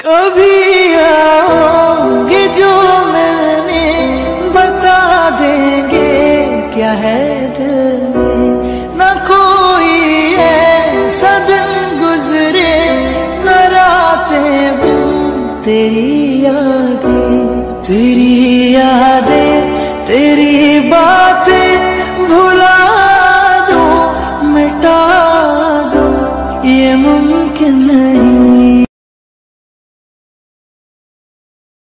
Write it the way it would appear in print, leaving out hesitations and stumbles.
कभी आओगे जो मैंने बता देंगे क्या है दिल में। न कोई ऐसा दिन गुजरे न रातें बिन तेरी यादें तेरी बातें भुला दूं मिटा दूं ये मुमकिन